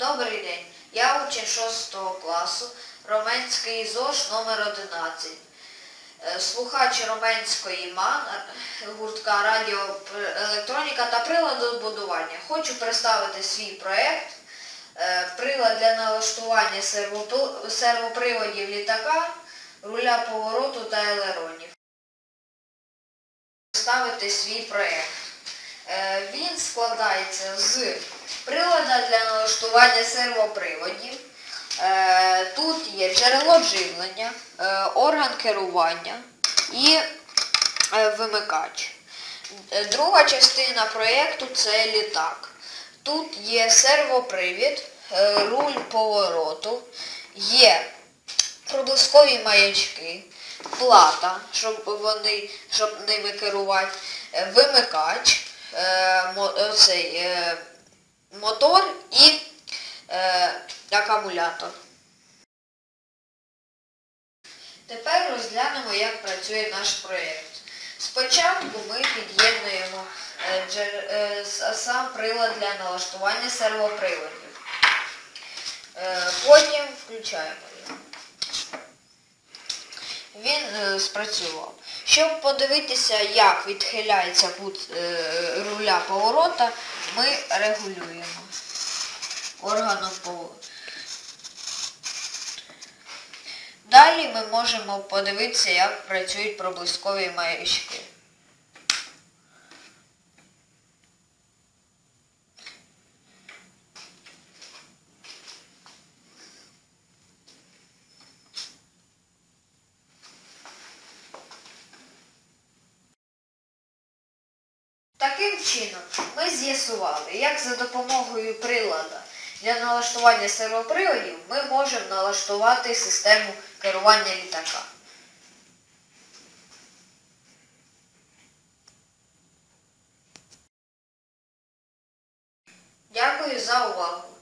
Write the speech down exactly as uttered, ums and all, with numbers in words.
Добрий день. Я учень шостого класу Роменський ЗОШ номер одинадцять. Слухач Роменської МАН, гуртка радіоелектроніка та приладобудування. Хочу представити свій проєкт «Прилад для налаштування сервоприводів літака, руля повороту та елеронів». Представити свій проєкт. Він складається з прилада для налаштування сервоприводів. Тут є джерело живлення, орган керування і вимикач. Друга частина проєкту – це літак. Тут є сервопривід, руль повороту, є проблискові маячки, плата, щоб, вони, щоб ними керувати, вимикач, оцей, мотор і е, акумулятор. Тепер розглянемо, як працює наш проєкт. Спочатку ми під'єднуємо е, е, сам прилад для налаштування сервоприводів. Е, потім включаємо його. Він е, спрацював. Щоб подивитися, як відхиляється кут е, руля поворота, ми регулюємо органом повороту. Далі ми можемо подивитися, як працюють проблискові маячки. Таким чином, ми з'ясували, як за допомогою прилада для налаштування сервоприводів ми можемо налаштувати систему керування літака. Дякую за увагу!